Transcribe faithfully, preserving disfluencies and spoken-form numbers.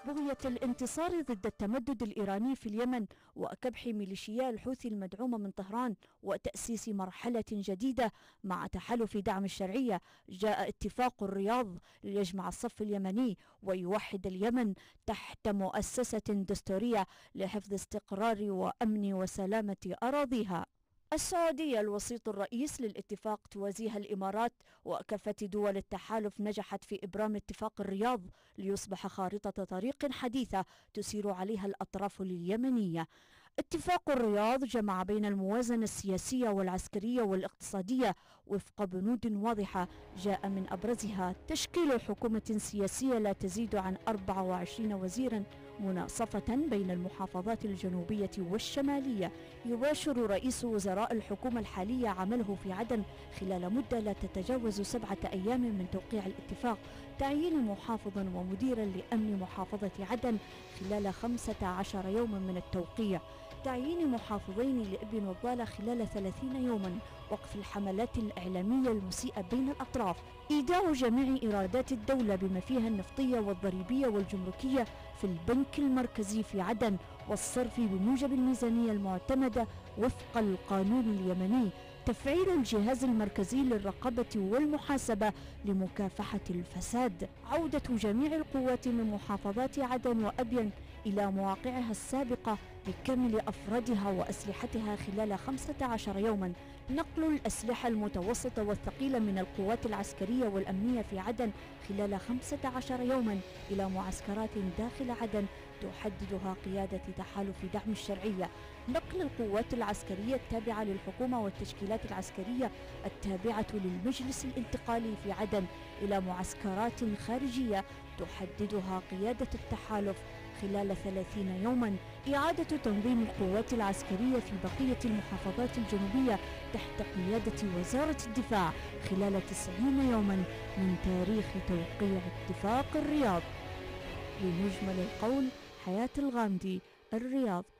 بغية الانتصار ضد التمدد الإيراني في اليمن وكبح ميليشيا الحوثي المدعومة من طهران وتأسيس مرحلة جديدة مع تحالف دعم الشرعية، جاء اتفاق الرياض ليجمع الصف اليمني ويوحد اليمن تحت مؤسسة دستورية لحفظ استقرار وأمن وسلامة أراضيها. السعودية الوسيط الرئيس للاتفاق توازيها الإمارات، وكافة دول التحالف نجحت في إبرام اتفاق الرياض ليصبح خارطة طريق حديثة تسير عليها الأطراف اليمنية. اتفاق الرياض جمع بين الموازنة السياسية والعسكرية والاقتصادية وفق بنود واضحة جاء من أبرزها تشكيل حكومة سياسية لا تزيد عن أربعة وعشرين وزيرا مناصفة بين المحافظات الجنوبية والشمالية. يباشر رئيس وزراء الحكومة الحالية عمله في عدن خلال مدة لا تتجاوز سبعة أيام من توقيع الاتفاق، تعيين محافظا ومديرا لأمن محافظة عدن خلال خمسة عشر يوما من التوقيع، تعيين محافظين لإبن وضالة خلال ثلاثين يوما، وقف الحملات الإعلامية المسيئة بين الأطراف، إيداع جميع إيرادات الدولة بما فيها النفطية والضريبية والجمركية في البنك المركزي في عدن، والصرف بموجب الميزانية المعتمدة وفق القانون اليمني، تفعيل الجهاز المركزي للرقابة والمحاسبة لمكافحة الفساد، عودة جميع القوات من محافظات عدن وأبين إلى مواقعها السابقة بكامل أفرادها وأسلحتها خلال خمسة عشر يوما، نقل الأسلحة المتوسطة والثقيلة من القوات العسكرية والأمنية في عدن خلال خمسة عشر يوما إلى معسكرات داخل عدن تحددها قيادة تحالف دعم الشرعية، نقل القوات العسكرية التابعة للحكومة والتشكيلات العسكرية التابعة للمجلس الانتقالي في عدن إلى معسكرات خارجية تحددها قيادة التحالف خلال ثلاثين يوما، إعادة تنظيم القوات العسكرية في بقية المحافظات الجنوبية تحت قيادة وزارة الدفاع خلال تسعين يوما من تاريخ توقيع اتفاق الرياض. بمجمل القول، حياة الغامدي، الرياض.